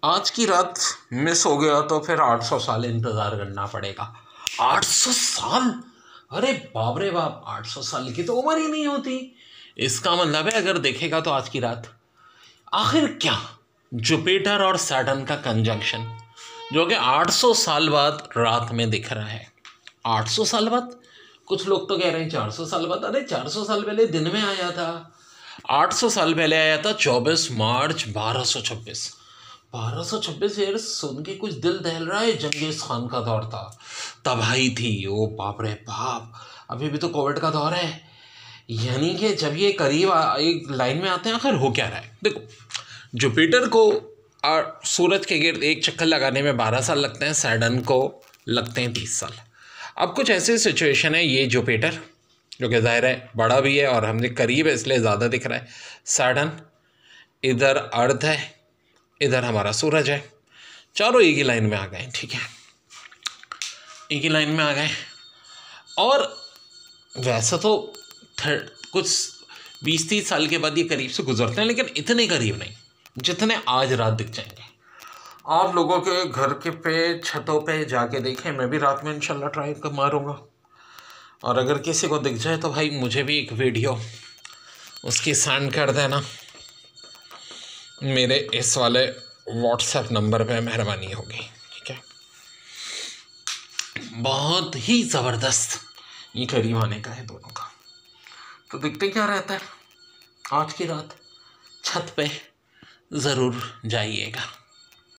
आज की रात मिस हो गया तो फिर 800 साल इंतज़ार करना पड़ेगा। 800 साल? अरे बाप रे बाप, 800 साल की तो उम्र ही नहीं होती। इसका मतलब है अगर देखेगा तो आज की रात आखिर क्या, जुपिटर और सैटर्न का कंजंक्शन जो कि 800 साल बाद रात में दिख रहा है। 800 साल बाद, कुछ लोग तो कह रहे हैं 400 साल बाद। अरे 400 साल पहले दिन में आया था। 800 साल पहले आया था 24 मार्च 1226। 1226 यार, सुन के कुछ दिल दहल रहा है। जंगीज खान का दौर था, तबाही थी। ओ बाप रे बाप, अभी भी तो कोविड का दौर है। यानी कि जब ये करीब एक लाइन में आते हैं, आखिर हो क्या रहा है। देखो, जुपिटर को सूरज के गिर्द एक चक्कर लगाने में 12 साल लगते हैं, सैटर्न को लगते हैं 30 साल। अब कुछ ऐसी सिचुएशन है, ये जुपिटर जो कि ज़ाहिर है बड़ा भी है और हमने करीब है इसलिए ज़्यादा दिख रहा है। सैटर्न, इधर अर्थ है, इधर हमारा सूरज है, चारों एक ही लाइन में आ गए। ठीक है, एक ही लाइन में आ गए। और वैसे तो कुछ 20-30 साल के बाद ये करीब से गुजरते हैं, लेकिन इतने करीब नहीं जितने आज रात दिख जाएंगे। आप लोगों के घर के पे छतों पे जाके देखें, मैं भी रात में इंशाल्लाह ट्राई कर मारूंगा। और अगर किसी को दिख जाए तो भाई मुझे भी एक वीडियो उसकी सेंड कर देना मेरे इस वाले व्हाट्सएप नंबर पे, मेहरबानी होगी। ठीक है, बहुत ही ज़बरदस्त ये करीब आने का है दोनों का। तो दिखते क्या रहता है। आज की रात छत पे ज़रूर जाइएगा।